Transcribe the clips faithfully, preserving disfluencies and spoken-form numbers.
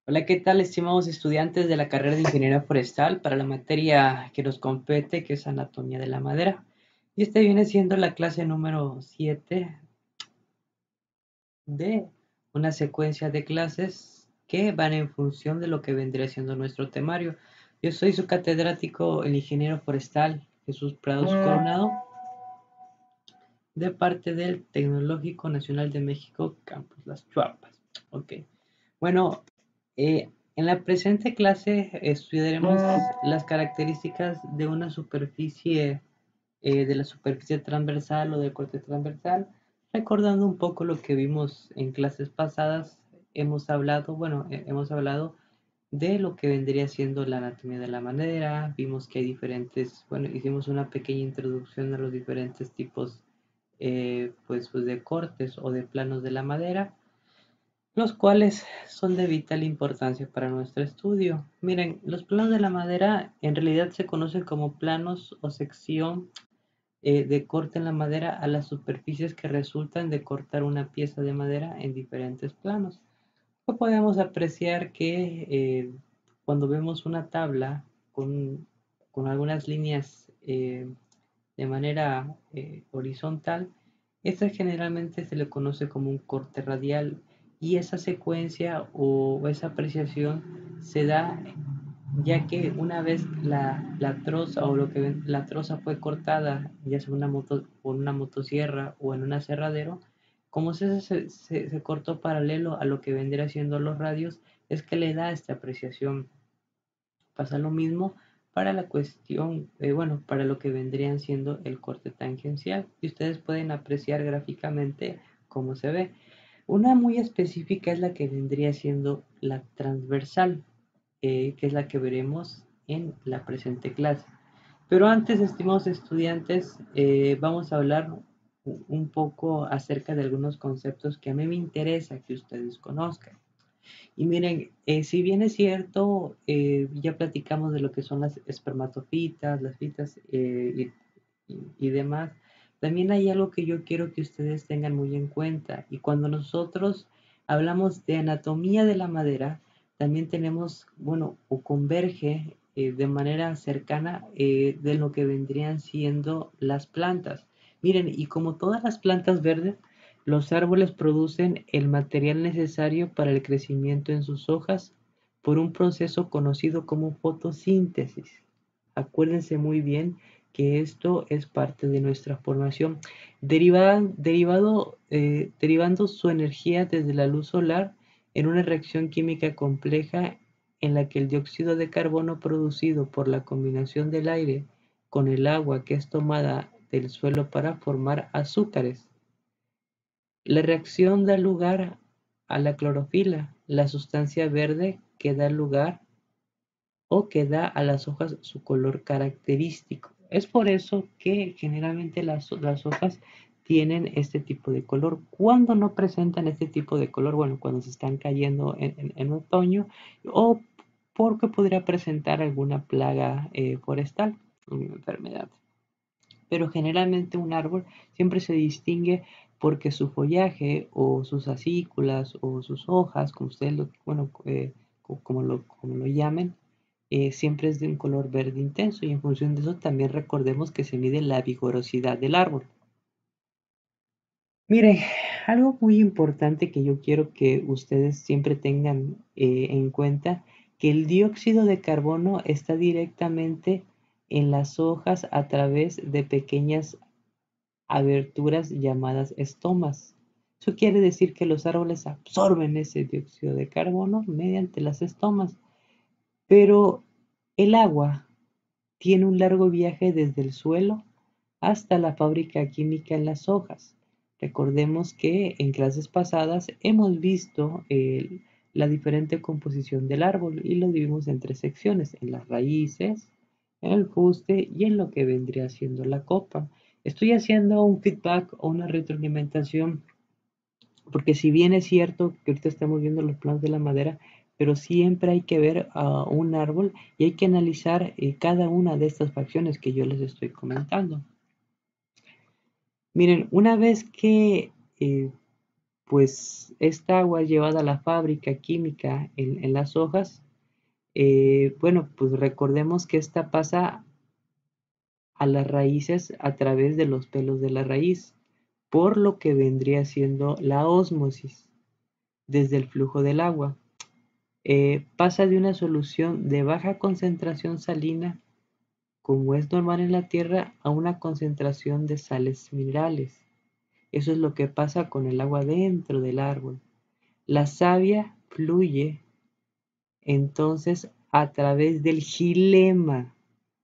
Hola, ¿qué tal, estimados estudiantes de la carrera de Ingeniería Forestal para la materia que nos compete, que es Anatomía de la Madera? Y este viene siendo la clase número siete de una secuencia de clases que van en función de lo que vendría siendo nuestro temario. Yo soy su catedrático, el ingeniero forestal Jesús Prados Coronado, de parte del Tecnológico Nacional de México, Campus Las Chuapas. Ok. Bueno, eh, en la presente clase estudiaremos las características de una superficie, eh, de la superficie transversal o del corte transversal, recordando un poco lo que vimos en clases pasadas. Hemos hablado, bueno, eh, hemos hablado de lo que vendría siendo la anatomía de la madera. Vimos que hay diferentes, bueno, hicimos una pequeña introducción a los diferentes tipos, eh, pues, pues de cortes o de planos de la madera, los cuales son de vital importancia para nuestro estudio. Miren, los planos de la madera en realidad se conocen como planos o sección, eh, de corte en la madera a las superficies que resultan de cortar una pieza de madera en diferentes planos. O podemos apreciar que, eh, cuando vemos una tabla con, con algunas líneas, eh, de manera, eh, horizontal, esta generalmente se le conoce como un corte radial, y esa secuencia o esa apreciación se da ya que una vez la, la troza o lo que ven- la troza fue cortada, ya sea una moto, por una motosierra o en un aserradero, como se, se, se- se cortó paralelo a lo que vendría siendo los radios, es que le da esta apreciación. Pasa lo mismo para la cuestión, eh, bueno, para lo que vendrían siendo el corte tangencial, y ustedes pueden apreciar gráficamente cómo se ve. Una muy específica es la que vendría siendo la transversal, eh, que es la que veremos en la presente clase. Pero antes, estimados estudiantes, eh, vamos a hablar un poco acerca de algunos conceptos que a mí me interesa que ustedes conozcan. Y miren, eh, si bien es cierto, eh, ya platicamos de lo que son las espermatofitas, las fitas, eh, y, y- y demás, también hay algo que yo quiero que ustedes tengan muy en cuenta. Y cuando nosotros hablamos de anatomía de la madera, también tenemos, bueno, o converge, eh, de manera cercana, eh, de lo que vendrían siendo las plantas. Miren, y como todas las plantas verdes, los árboles producen el material necesario para el crecimiento en sus hojas por un proceso conocido como fotosíntesis. Acuérdense muy bien que esto es parte de nuestra formación. Deriva- derivado, eh, derivando su energía desde la luz solar en una reacción química compleja en la que el dióxido de carbono producido por la combinación del aire con el agua que es tomada del suelo para formar azúcares. La reacción da lugar a la clorofila, la sustancia verde que da lugar o que da a las hojas su color característico. Es por eso que generalmente las, las hojas tienen este tipo de color. ¿Cuándo no presentan este tipo de color? Bueno, cuando se están cayendo en, en- en otoño, o porque podría presentar alguna plaga, eh, forestal, una enfermedad. Pero generalmente un árbol siempre se distingue porque su follaje o sus acículas o sus hojas, como ustedes lo, bueno, eh, como lo, como lo llamen, eh, siempre es de un color verde intenso, y en función de eso también recordemos que se mide la vigorosidad del árbol. Mire, algo muy importante que yo quiero que ustedes siempre tengan, eh, en cuenta, que el dióxido de carbono está directamente en las hojas a través de pequeñas aberturas llamadas estomas. Eso quiere decir que los árboles absorben ese dióxido de carbono mediante las estomas, pero el agua tiene un largo viaje desde el suelo hasta la fábrica química en las hojas. Recordemos que en clases pasadas hemos visto, eh, la diferente composición del árbol, y lo dividimos en tres secciones: en las raíces, en el fuste y en lo que vendría siendo la copa. Estoy haciendo un feedback o una retroalimentación porque, si bien es cierto que ahorita estamos viendo los planos de la madera, pero siempre hay que ver a un árbol y hay que analizar, eh, cada una de estas facciones que yo les estoy comentando. Miren, una vez que, eh, pues esta agua llevada a la fábrica química en, en las hojas, eh, bueno, pues recordemos que esta pasa a las raíces a través de los pelos de la raíz, por lo que vendría siendo la ósmosis desde el flujo del agua. Eh, pasa de una solución de baja concentración salina, como es normal en la tierra, a una concentración de sales minerales. Eso es lo que pasa con el agua dentro del árbol. La savia fluye entonces a través del xilema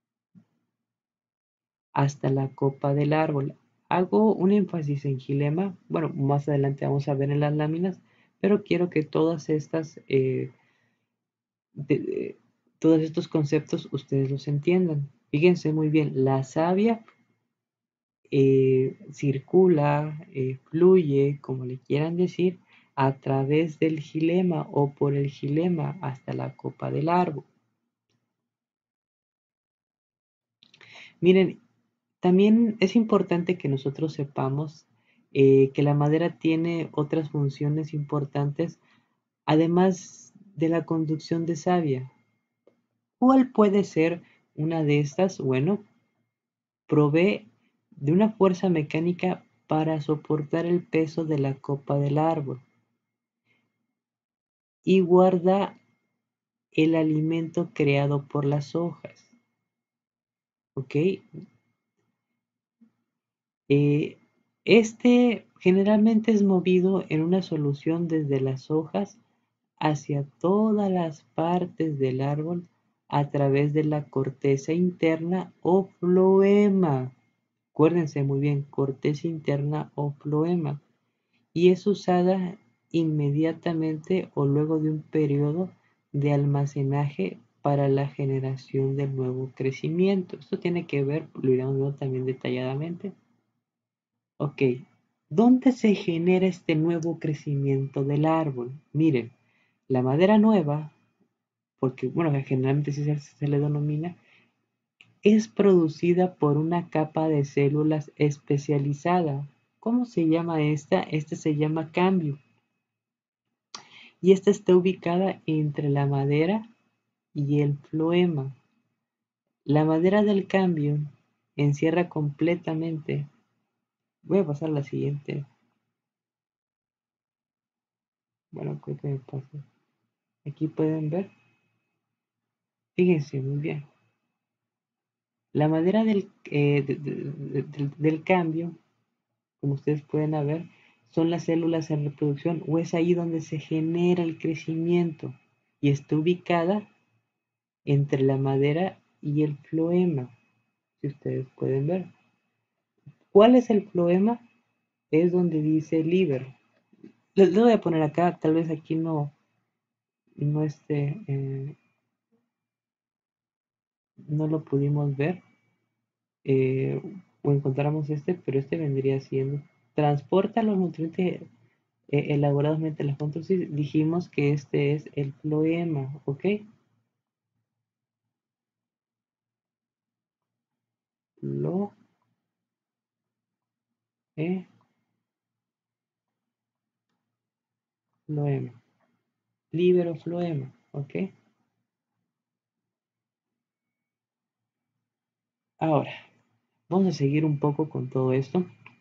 hasta la copa del árbol. Hago un énfasis en xilema, bueno, más adelante vamos a ver en las láminas, pero quiero que todas estas, eh, de, de, todos estos conceptos ustedes los entiendan. Fíjense muy bien, la savia eh, circula, eh, fluye, como le quieran decir, a través del xilema o por el xilema hasta la copa del árbol. Miren, también es importante que nosotros sepamos eh, que la madera tiene otras funciones importantes, además de la conducción de savia. ¿Cuál puede ser una de estas? Bueno, provee de una fuerza mecánica para soportar el peso de la copa del árbol y guarda el alimento creado por las hojas. ¿Ok? Eh, este generalmente es movido en una solución desde las hojas hacia todas las partes del árbol a través de la corteza interna o floema. Acuérdense muy bien, corteza interna o floema. Y es usada inmediatamente o luego de un periodo de almacenaje para la generación del nuevo crecimiento. Esto tiene que ver, lo iremos viendo también detalladamente. Ok, ¿dónde se genera este nuevo crecimiento del árbol? Miren, la madera nueva, porque bueno, generalmente sí se, se le denomina, es producida por una capa de células especializada. ¿Cómo se llama esta? Esta se llama cambio. Y esta está ubicada entre la madera y el floema. La madera del cambio encierra completamente. Voy a pasar a la siguiente. Bueno, creo que me pasa. Aquí pueden ver. Fíjense muy bien. La madera del, eh, de, de, de, del cambio, como ustedes pueden ver, son las células en reproducción o es ahí donde se genera el crecimiento y está ubicada entre la madera y el floema, si ustedes pueden ver. ¿Cuál es el floema? Es donde dice liber. Les lo voy a poner acá, tal vez aquí no, no esté, eh, no lo pudimos ver eh, o encontramos este, pero este vendría siendo transporta los nutrientes eh, elaborados mediante la fotosíntesis. Dijimos que este es el floema, ¿ok? Lo e floema, liberofloema, ¿ok? Ahora, vamos a seguir un poco con todo esto.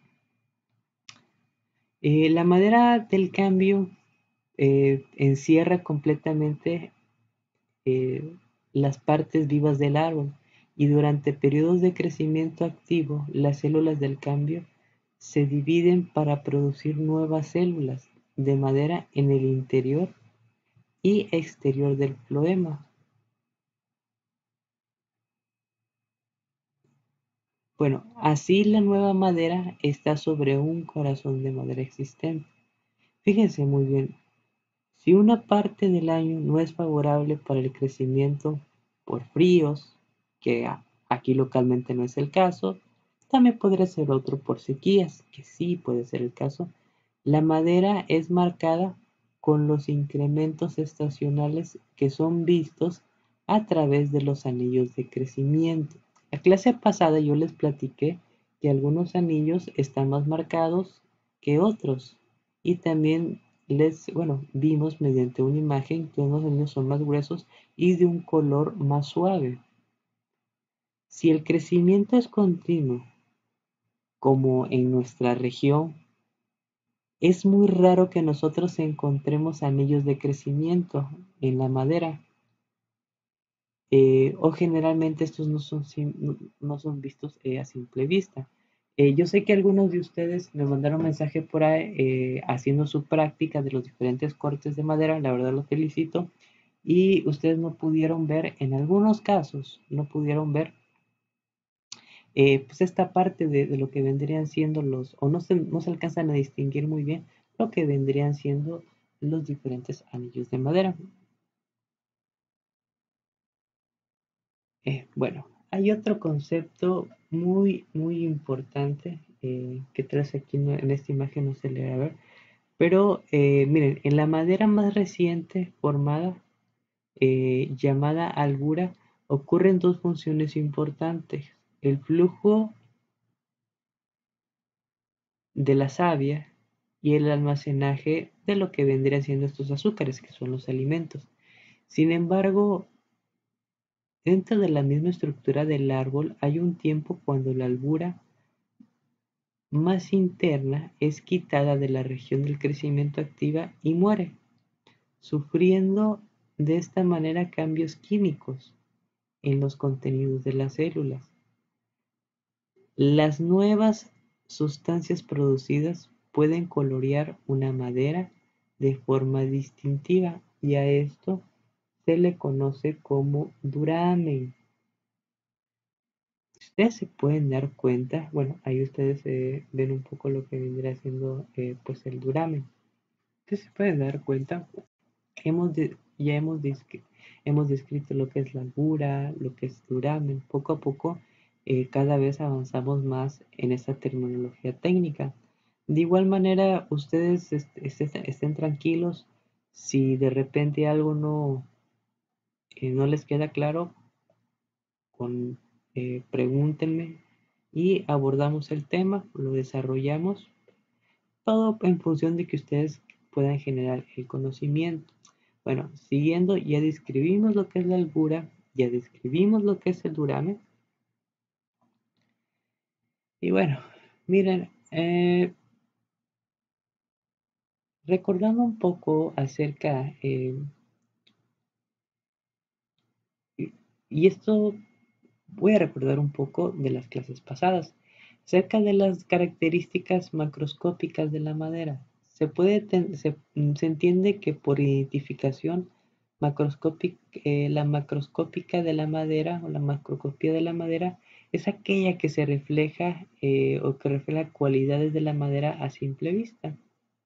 Eh, la madera del cambio eh, encierra completamente eh, las partes vivas del árbol y durante periodos de crecimiento activo las células del cambio se dividen para producir nuevas células de madera en el interior y exterior del floema. Bueno, así la nueva madera está sobre un corazón de madera existente. Fíjense muy bien, si una parte del año no es favorable para el crecimiento por fríos, que aquí localmente no es el caso, también podría ser otro por sequías, que sí puede ser el caso. La madera es marcada con los incrementos estacionales que son vistos a través de los anillos de crecimiento. La clase pasada yo les platiqué que algunos anillos están más marcados que otros y también les, bueno, vimos mediante una imagen que unos anillos son más gruesos y de un color más suave. Si el crecimiento es continuo, como en nuestra región, es muy raro que nosotros encontremos anillos de crecimiento en la madera. Eh, o generalmente estos no son, no son vistos eh, a simple vista. Eh, yo sé que algunos de ustedes me mandaron mensaje por ahí eh, haciendo su práctica de los diferentes cortes de madera, la verdad los felicito, y ustedes no pudieron ver, en algunos casos, no pudieron ver eh, pues esta parte de, de, lo que vendrían siendo los, o no se, no se alcanzan a distinguir muy bien lo que vendrían siendo los diferentes anillos de madera. Eh, bueno, hay otro concepto muy, muy importante eh, que traes aquí no, en esta imagen no se le va a ver, pero eh, miren, en la madera más reciente formada, eh, llamada albura, ocurren dos funciones importantes: el flujo de la savia y el almacenaje de lo que vendrían siendo estos azúcares, que son los alimentos. Sin embargo, dentro de la misma estructura del árbol hay un tiempo cuando la albura más interna es quitada de la región del crecimiento activa y muere, sufriendo de esta manera cambios químicos en los contenidos de las células. Las nuevas sustancias producidas pueden colorear una madera de forma distintiva y a esto se le conoce como duramen. Ustedes se pueden dar cuenta, bueno, ahí ustedes eh, ven un poco lo que vendría siendo eh, pues el duramen. Ustedes se pueden dar cuenta, hemos de, ya hemos, hemos descrito lo que es la albura, lo que es duramen. Poco a poco eh, cada vez avanzamos más en esta terminología técnica. De igual manera, ustedes est est estén tranquilos si de repente algo no, eh, no les queda claro, con, eh, pregúntenme y abordamos el tema, lo desarrollamos, todo en función de que ustedes puedan generar el conocimiento. Bueno, siguiendo, ya describimos lo que es la albura, ya describimos lo que es el duramen. Y bueno, miren, eh, recordando un poco acerca, eh, y, y esto voy a recordar un poco de las clases pasadas, acerca de las características macroscópicas de la madera. Se, puede se, se entiende que por identificación macroscópica, eh, la macroscópica de la madera o la macroscopía de la madera es aquella que se refleja eh, o que refleja cualidades de la madera a simple vista.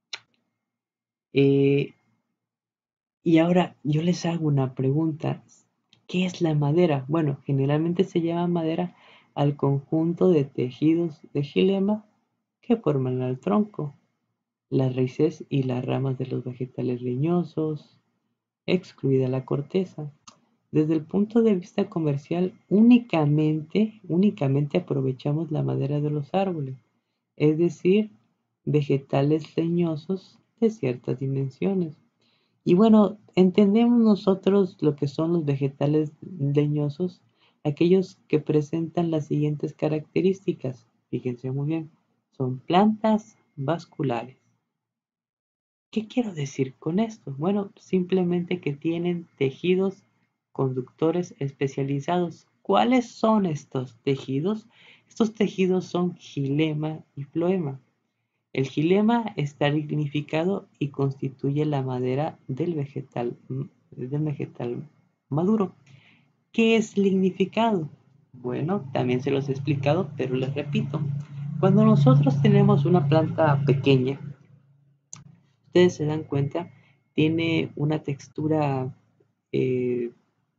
Eh, y ahora yo les hago una pregunta. ¿Qué es la madera? Bueno, generalmente se llama madera al conjunto de tejidos de xilema que forman el tronco, las raíces y las ramas de los vegetales leñosos, excluida la corteza. Desde el punto de vista comercial, únicamente, únicamente aprovechamos la madera de los árboles, es decir, vegetales leñosos de ciertas dimensiones. Y bueno, entendemos nosotros lo que son los vegetales leñosos, aquellos que presentan las siguientes características. Fíjense muy bien, son plantas vasculares. ¿Qué quiero decir con esto? Bueno, simplemente que tienen tejidos conductores especializados. ¿Cuáles son estos tejidos? Estos tejidos son xilema y floema. El xilema está lignificado y constituye la madera del vegetal, del vegetal maduro. ¿Qué es lignificado? Bueno, también se los he explicado, pero les repito. Cuando nosotros tenemos una planta pequeña, ustedes se dan cuenta, tiene una textura eh,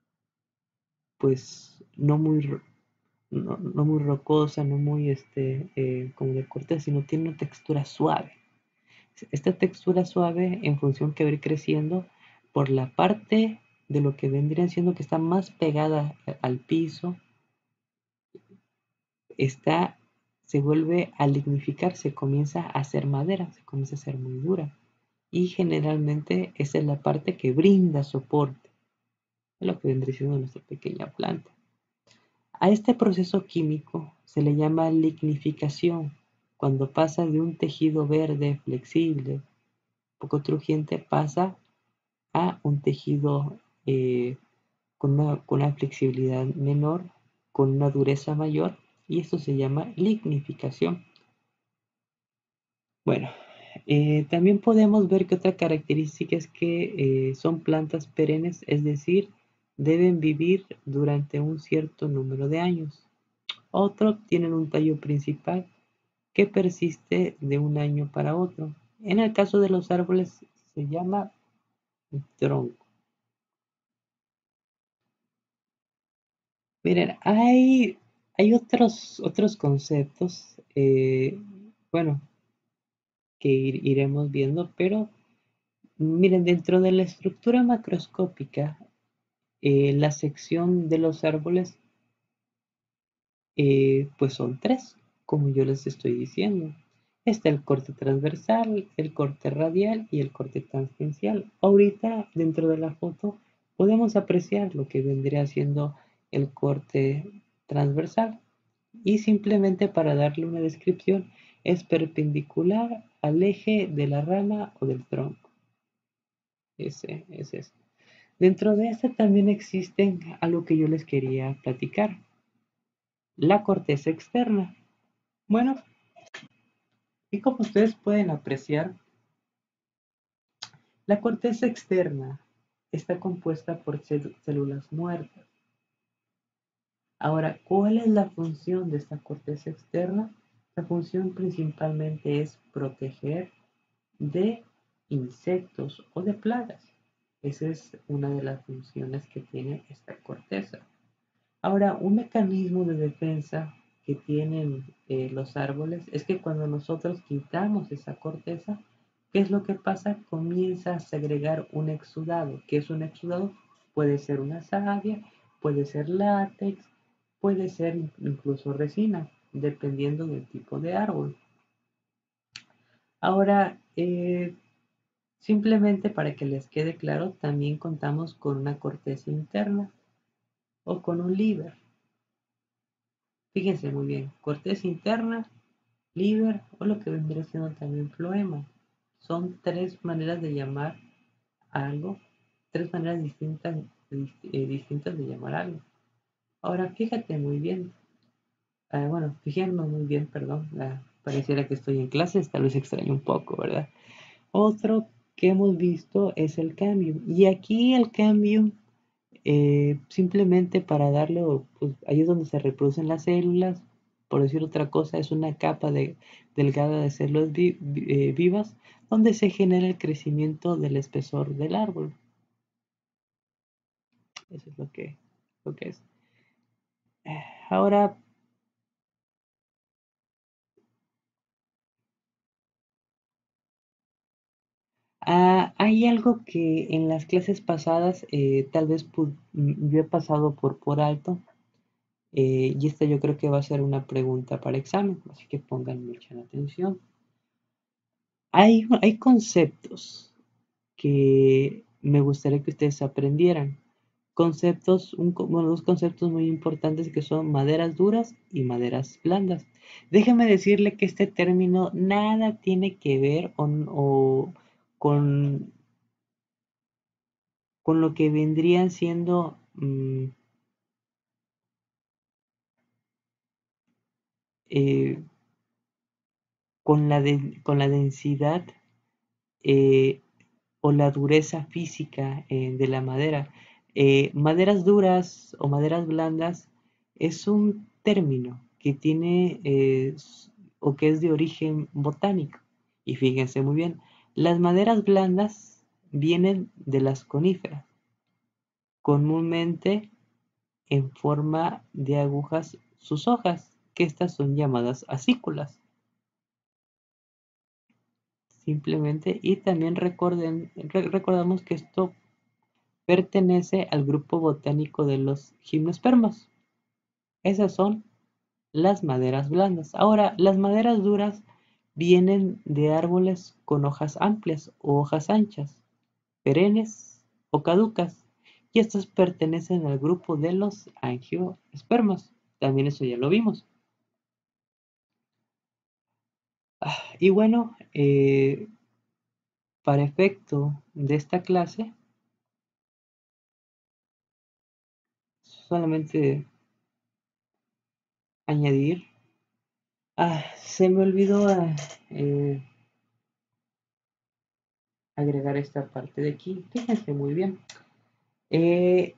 pues no muy, no, no muy rocosa, no muy este, eh, como de corteza, sino tiene una textura suave. Esta textura suave, en función que va a ir creciendo por la parte de lo que vendría siendo que está más pegada al piso, está se vuelve a lignificar, se comienza a hacer madera, se comienza a hacer muy dura. Y generalmente esa es la parte que brinda soporte a lo que vendría siendo nuestra pequeña planta. A este proceso químico se le llama lignificación, cuando pasa de un tejido verde flexible, poco crujiente, pasa a un tejido eh, con, una, con una flexibilidad menor, con una dureza mayor, y esto se llama lignificación. Bueno, eh, también podemos ver que otra característica es que eh, son plantas perennes, es decir, deben vivir durante un cierto número de años. Otros tienen un tallo principal que persiste de un año para otro. En el caso de los árboles se llama tronco. Miren, hay, hay otros, otros conceptos, eh, bueno, que ir- iremos viendo, pero miren, dentro de la estructura macroscópica, eh, la sección de los árboles, eh, pues son tres, como yo les estoy diciendo. Está el corte transversal, el corte radial y el corte tangencial. Ahorita, dentro de la foto, podemos apreciar lo que vendría siendo el corte transversal. Y simplemente para darle una descripción, es perpendicular al eje de la rama o del tronco. Ese es eso. Dentro de este también existen algo que yo les quería platicar. La corteza externa. Bueno, y como ustedes pueden apreciar, la corteza externa está compuesta por células muertas. Ahora, ¿cuál es la función de esta corteza externa? La función principalmente es proteger de insectos o de plagas. Esa es una de las funciones que tiene esta corteza. Ahora, un mecanismo de defensa que tienen eh, los árboles es que cuando nosotros quitamos esa corteza, ¿qué es lo que pasa? Comienza a segregar un exudado. ¿Qué es un exudado? Puede ser una savia, puede ser látex, puede ser incluso resina, dependiendo del tipo de árbol. Ahora, eh, simplemente para que les quede claro, también contamos con una corteza interna o con un líber. Fíjense muy bien, corteza interna, líber o lo que vendría siendo también floema. Son tres maneras de llamar algo, tres maneras distintas, eh, distintas de llamar algo. Ahora fíjate muy bien, eh, bueno, fíjense muy bien, perdón, eh, pareciera que estoy en clases, tal vez extraño un poco, ¿verdad? Otro que hemos visto es el cambio. Y aquí el cambio, eh, simplemente para darle, pues ahí es donde se reproducen las células. Por decir otra cosa, es una capa de, delgada de células vi, eh, vivas donde se genera el crecimiento del espesor del árbol. Eso es lo que, lo que es. Ahora, ah, hay algo que en las clases pasadas eh, tal vez yo he pasado por, por alto. Eh, y esta yo creo que va a ser una pregunta para examen, así que pongan mucha atención. Hay, hay conceptos que me gustaría que ustedes aprendieran. Conceptos, un, bueno, dos conceptos muy importantes que son maderas duras y maderas blandas. Déjeme decirle que este término nada tiene que ver o, o con, con lo que vendrían siendo mmm, eh, con, la de, con la densidad eh, o la dureza física eh, de la madera. Eh, maderas duras o maderas blandas es un término que tiene eh, o que es de origen botánico. Y fíjense muy bien, las maderas blandas vienen de las coníferas, comúnmente en forma de agujas sus hojas, que estas son llamadas acículas. Simplemente, y también recorden, re- recordamos que esto pertenece al grupo botánico de los gimnospermos. Esas son las maderas blandas. Ahora, las maderas duras vienen de árboles con hojas amplias o hojas anchas, perennes o caducas, y estas pertenecen al grupo de los angiospermas. También eso ya lo vimos. Ah, y bueno, eh, para efecto de esta clase, solamente añadir. Ah, se me olvidó ah, eh, agregar esta parte de aquí. Fíjense muy bien. Eh,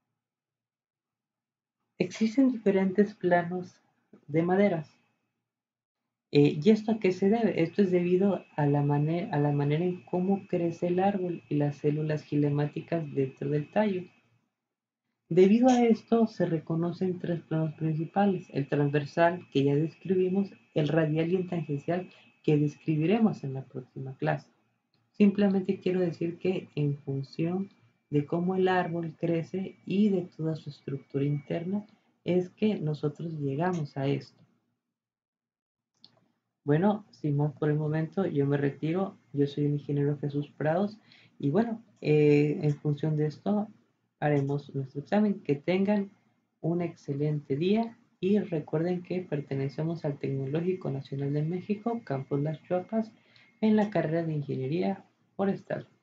existen diferentes planos de maderas. Eh, ¿y esto a qué se debe? Esto es debido a la, manera, a la manera en cómo crece el árbol y las células gilemáticas dentro del tallo. Debido a esto se reconocen tres planos principales: el transversal, que ya describimos, el radial y el tangencial, que describiremos en la próxima clase. Simplemente quiero decir que en función de cómo el árbol crece y de toda su estructura interna, es que nosotros llegamos a esto. Bueno, sin más por el momento, yo me retiro. Yo soy el ingeniero Jesús Prados y bueno, eh, en función de esto haremos nuestro examen. Que tengan un excelente día y recuerden que pertenecemos al Tecnológico Nacional de México, Campus Las Chuapas, en la carrera de Ingeniería Forestal.